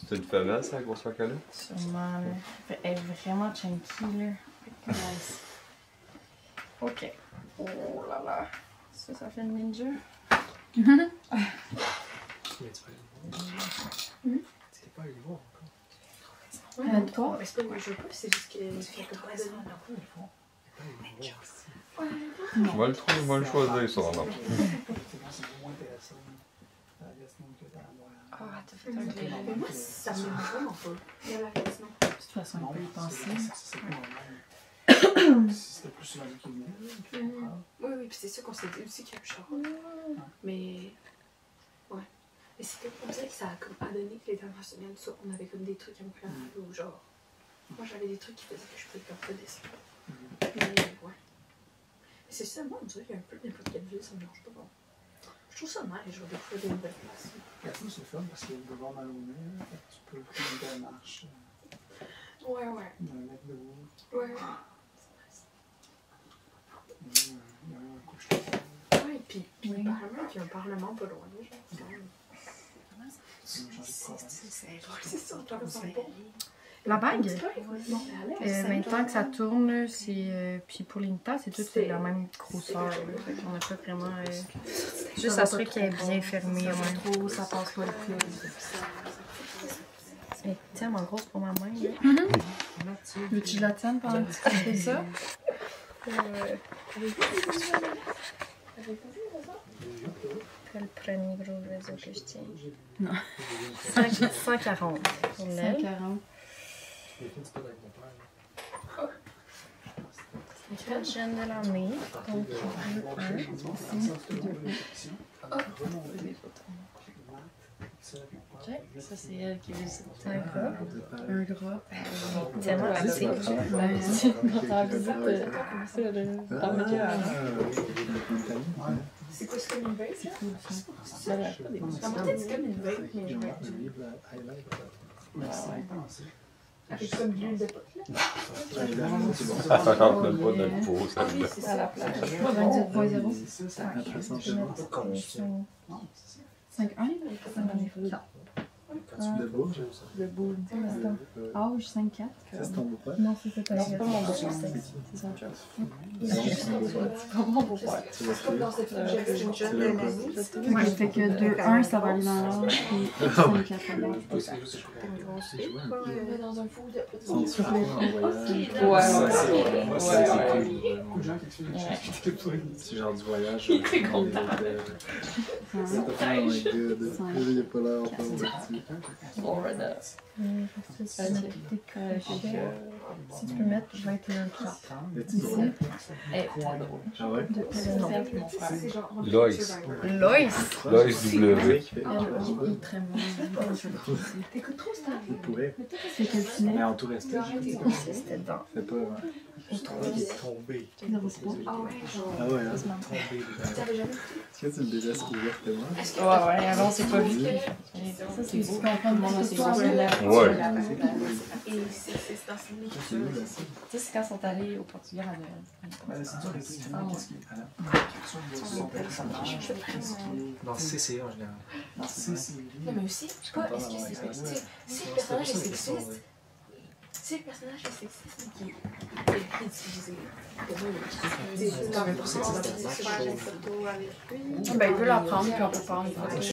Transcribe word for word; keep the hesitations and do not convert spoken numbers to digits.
C'est une femelle, ça, la grosse phoque-là? Sûrement, là. Elle est vraiment chunky, là. Nice. Ok. Oh là là. Ça, ça fait une ninja. Mais tu t'es pas allé le voir encore. Ouais, euh, toi? Mais c'est pas que je veux pas, c'est juste que c'est que pas donné. On va le trouver, on va le choisir, ça, non? Ah, t'as fait un délai. Moi, ça me marche vraiment pas. Il y a la question. De toute façon, on peut y penser. Si c'était plus sur la vie qu'il venait. Oui, oui, puis c'est ça qu'on s'est dit aussi qu'il y a un char. Mais. Ouais. Mais c'est comme ça que ça a comme à donné que les dernières semaines, ça, on avait comme des trucs un peu un ou genre. Moi, j'avais des trucs qui faisaient que je pouvais comme pas descendre. Mais, ouais. Mais c'est ça, moi, on dirait qu'il y a un peu n'importe quelle ville, ça me dérange pas. Bon. Je trouve ça nice, je vais découvrir des nouvelles places. La fois, c'est fun parce qu'il y a le boulevard Maloney, tu peux faire une belle marche. Ouais, ouais. Dans le lac de Wood. Ouais. Il y a un couche. Ouais, puis, puis oui. Apparemment qu'il y a un parlement pas loin, genre. C'est ça, La bague? Euh, maintenant que ça tourne, c'est. Euh, puis pour l'Inta, c'est tout la même grosseur. On n'a pas vraiment. Euh, juste s'assurer qu'elle est bien fermée. Ouais. Trop, ça passe pas le plus. Elle est tellement grosse pour ma main. Mm-hmm. Veux-tu que je la tienne pendant que tu fais ça? Euh... C'est le premier gros réseau que je tiens. Non. cent quarante pour l'aile. cent quarante. C'est le jeune de l'année. Donc, deux, un. Ici. Okay. Ça, c'est elle qui visite. Un gras. Un gras. Tellement actif. Quand t'as visite, comment ça, le parmesan à c'est quoi, c'est comme une vape? C'est cool, ça. Ça m'a peut-être c'est comme une vape, mais je vais. Avec comme de l'huile de pote, là. Ça rentre même pas dans le pot, ça. Oui, c'est ça. À la plage. vingt-dix point zéro. cinq un? Le boule? Le boule. Âge cinq quatre. C'est ton beau-père? Non, c'est pas mon beau-père. C'est son job. C'est pas mon beau-père. C'est comme dans cette j'ai une jeune de l'année. Ouais, fait que deux un, ça va aller dans l'âge, puis cinq quatre, ça va aller dans l'âge. Dans un fou de C'est genre du voyage. Il était content. C'est pas il n'y a pas l'air Florida. Si tu peux mettre vingt et un quatre. Ici. Ah ouais? Loïs. Loïs. Loïs W. Il est très bon. T'écoutes trop ça? Il pourrait. C'est quel filet? Mais en tout resté. C'était dedans. Fait pas. Il est tombé. Ah ouais, genre. Ah ouais, hein? Tombé. Est-ce que tu le délaisses ouvertement? Ouais, ouais, avant c'est pas vu. Ça, c'est beau. Ouais. Et c'est dans ce livre. Tu sais, c'est quand ils sont allés au Portugal à Noël. C'est dur d'essayer. Qu'est-ce qui est. Dans C C en général. Dans C C. Non, mais aussi, je sais pas, est-ce que c'est. Si le personnage est sexiste. Si le personnage est sexiste, qui est ridiculisé. C'est quand même pour ça que c'est une photo avec lui. Ben, il peut la prendre, puis on peut prendre une photo.